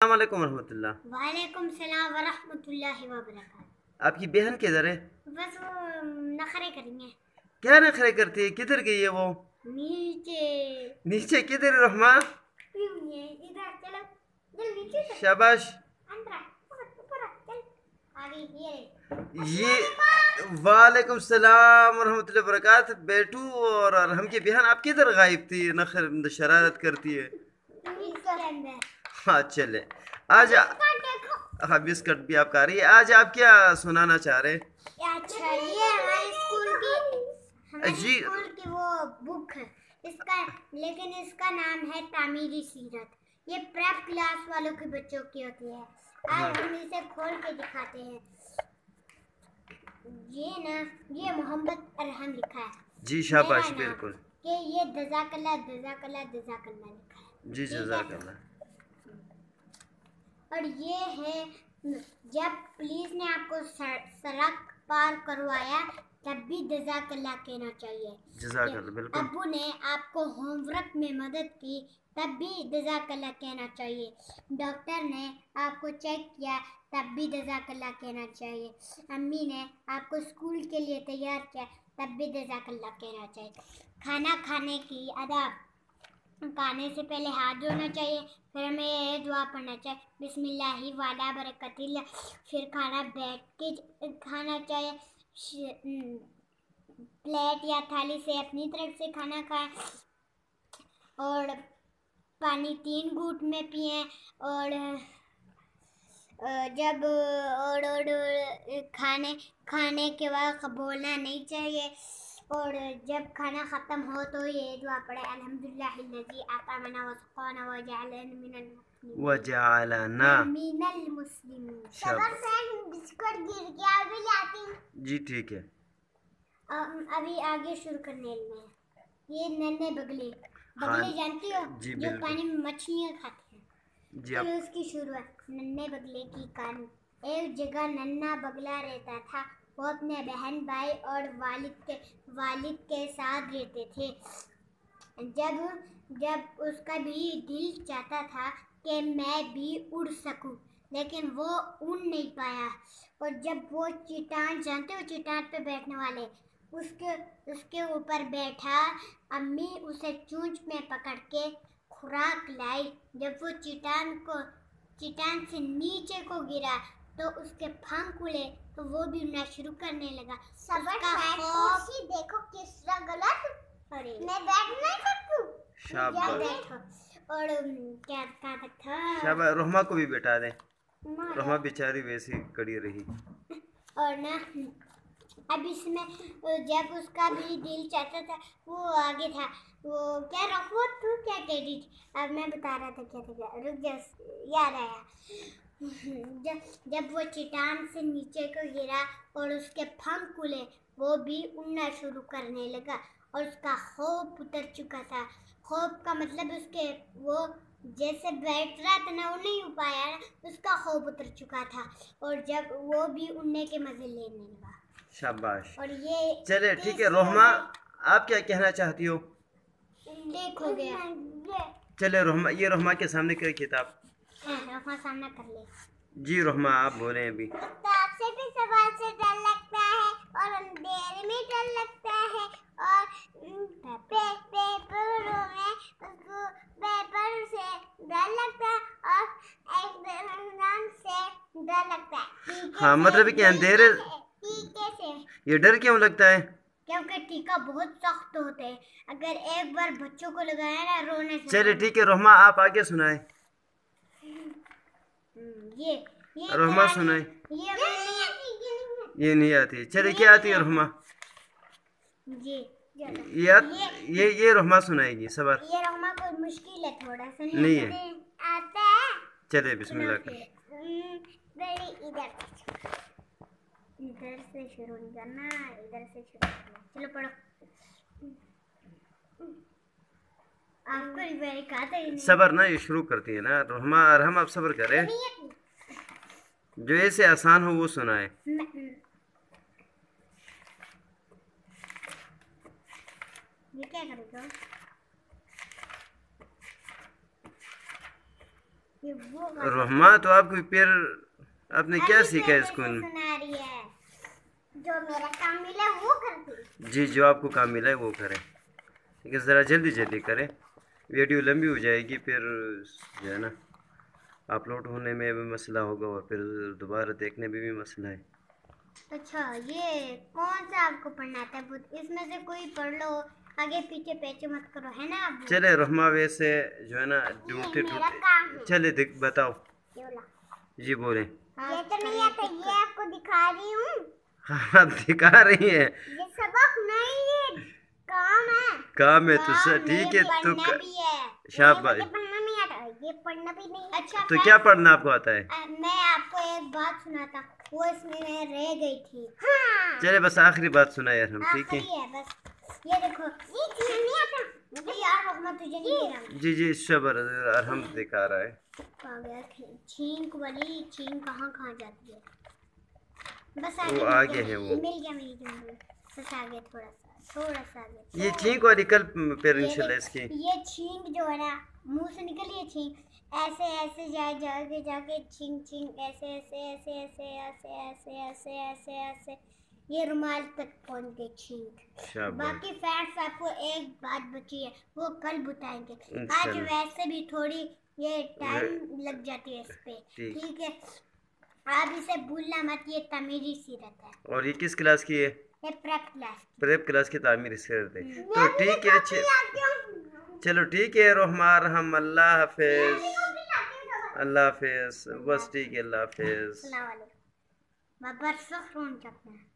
अस्सलामुअलैकुम रहमतुल्लाह। वालेकुम सलाम व रहमतुल्लाहि व बरकातहू। आपकी बहन किधर है? बस वो नखरे करेंगे। क्या नखरे करती है? किधर गई है वो? नीचे नीचे किधर है रहमा? इधर चलो, चल नीचे चल। शाबाश। अंदर ऊपर चल। आगे ये वालेकुम सलाम रहमतुल्लाहि बरकात। बेटू और हम की बहन आप किधर गायब थी? नखर शरारत करती है। इसके अंदर। हाँ चले आज। हाँ बिस्किट भी आप खा रही है। आज आप क्या सुनाना चाह रहे हैं? अच्छा, ये हमारे जी स्कूल की वो बुक है इसका, लेकिन इसका नाम है तामीरी सीरत। ये प्रेप क्लास वालों के बच्चों की होती है। हाँ। आज हम इसे खोल के दिखाते हैं। ये मोहम्मद अरहम लिखा है। जी शाबाश मेरा नाम बिल्कुल। कि ये जज़ाकल्लाह जज़ाकल्लाह जज़ाकल्लाह लिखा है। जी ठीक है। जज़ाकल्लाह। और ये है, जब पुलिस ने आपको सड़क पार करवाया तब भी जज़ाकल्लाह कहना चाहिए। जज़ाकल्लाह बिल्कुल। अब्बू ने आपको होमवर्क में मदद की तब भी जज़ाकल्लाह कहना चाहिए। डॉक्टर ने आपको चेक किया तब भी जज़ाकल्लाह कहना चाहिए। अम्मी ने आपको स्कूल के लिए तैयार किया तब भी जज़ाकल्लाह कहना चाहिए। खाना खाने की आदब, खाने से पहले हाथ धोना चाहिए, फिर हमें ये दुआ पढ़ना चाहिए, बिस्मिल्लाहि वाला बरकतिल्लाह। फिर खाना बैठ के खाना चाहिए। प्लेट या थाली से अपनी तरफ से खाना खाएं और पानी 3 घूंट में पिएं। और जब खाने के बाद बोलना नहीं चाहिए। और जब खाना ख़त्म हो तो ये दुआ पढ़े, अल्हम्दुलिल्लाहिल्लज़ी अतअमना व सक़ाना व जअलना मिनल मुस्लिमीन। सबर फ्रेंड, बिस्कुट गिर गया, अभी लाती हूँ। जी ठीक है। अभी आगे शुरू करने में ये नन्हे बगले हाँ जानती हो? जी जो बिल्कुल। पानी में मछलियाँ खाते हैं। जी फिर आप उसकी शुरुआत। नन्हे बगले की कहानी। एक जगह नन्हा बगला रहता था। वो अपने बहन भाई और वालिद के साथ रहते थे। जब उसका भी दिल चाहता था कि मैं भी उड़ सकूं, लेकिन वो उड़ नहीं पाया। और जब वो चट्टान, जानते हो चट्टान पे बैठने वाले, उसके ऊपर बैठा, अम्मी उसे चोंच में पकड़ के खुराक लाई। जब वो चट्टान से नीचे को गिरा तो उसके पंख खुले तो वो भी उड़ना शुरू करने लगा। कुर्सी देखो किस तरह गलत। मैं बैठ नहीं सकती। शाबाश। और क्या कहा था? शाबाश। रोहमा को भी बैठा दें। ना रोहमा बेचारी वैसी कड़ी रही। और ना, अब इसमें जब उसका भी दिल चाहता था, वो आगे था। वो क्या रखो, तू क्या कह रही थी? अब मैं बता रहा था क्या था, रुक जा, याद आया। जब वो चट्टान से नीचे को गिरा और उसके पंख खुले, वो भी उड़ना शुरू करने लगा और उसका खौफ उतर चुका था। खौफ का मतलब उसके वो जैसे बैठ रहा था ना, वो नहीं हो पाया ना, उसका खौफ उतर चुका था और जब वो भी उड़ने के मजे लेने लगा। शाबाश। और ये चले ठीक है। रोहमा आप क्या कहना चाहती हो? देखो गया। चले रोहमा, ये रोहमा के सामने कोई किताब। रोहमा सामना कर ले। जी रोहमा आप बोले अभी। किताब से भी सवाल से डर लगता है और अंधेरे में डर लगता है और पेपर से डर लगता है और एग्जाम से डर लगता है। हाँ मतलब कि अंधेरे। टीके से। ये डर क्यों लगता है? क्योंकि टीका बहुत सख्त होते हैं, अगर एक बार बच्चों को लगाया ना, रोने से। चले ठीक है रोहमा आप आगे सुनाए। ये रोहमा सुनाए। ये नहीं आती। चले क्या आती है रोहमा? ये रोहमा सुनाएगी। सबर। ये रोहमा को मुश्किल है थोड़ा सा। नहीं है। आता है। चले बिस्मिल्लाह कर। इधर से शुरू नहीं करना, इधर से शुरू करना। चलो पढ़ो। आपको सबर ना ये शुरू करती है ना रोहमा। अरहम आप सबर करें, जो ऐसे आसान हो वो सुनाए। ये क्या करेगा? ये वो रहमा, तो आपको फिर आपने क्या अभी सीखा से स्कूल में? सुना रही है, जो मेरा काम मिला वो करती। जी, जो आपको काम मिला है वो करें, लेकिन ज़रा जल्दी जल्दी करें, वीडियो लंबी हो जाएगी, फिर जो है ना अपलोड होने में भी मसला होगा और फिर दोबारा देखने में भी मसला है। अच्छा, ये कौन सा आपको पढ़ना आता है? इसमें से कोई पढ़ लो, आगे पीछे पैचे मत करो, है ना अबू? चले रहमा, वैसे जो है ना ये ढूंढते मेरा काम है। चले बताओ। ये वाला। जी बोलें। ये तो नहीं आता, ये आपको दिखा रही हूँ। हाँ, आप दिखा रही हैं। ये सबक नहीं, ये काम है। काम है तो सर काम ठीक है, है, तो पढ़ना भी है। शाबाश। मुझे पढ़ना नहीं आता, ये पढ़ना भी नहीं। अच्छा, तो क्या पढ़ना आपको आता है? मैं आपको एक बात सुनाता, वो इसमें मैं रह गई थी। हाँ। चले बस आखिरी बात सुनाए यार हम, ठीक है? आखिरी है बस। ये देखो, ये चीज़ नहीं आता मुझे यार, रहमत तुझे नहीं दे रहा। जी जी, सबर हम दिखा रहा है। आ गया छींक वाली, छींक कहाँ कहाँ जाती है? बस वो आगे है वो। मिल गया मेरी जंगल। बस आगे थोड़ा सा आगे। ये छींक वाली कल फिर इंशाल्लाह इसकी। ये छींक जो है ना, मुंह से निकली है छींक, ऐसे ऐसे जाके जाके छींक छींक ऐसे ऐसे ऐसे ऐसे ऐसे ऐसे ऐसे ऐसे ऐसे ये रुमाल तक पहुंच गई छींक। बाकी फ्रेंड्स, आपको एक बात बची है, वो कल बताएंगे। आज वैसे भी थोड़ी ये टाइम लग जाती है इस पे, ठीक है? आप इसे भूलना मत, ये तमीरी सीरत है। और ये किस क्लास की है? ये प्रेप क्लास की तामीरी सीरत है। तो ठीक है, चलो ठीक है रहमान, हम अल्लाह हाफिज। अल्लाह हाफिज, बस ठीक है, अल्लाह हाफिज। बाबर सख्त होना चाहते हैं।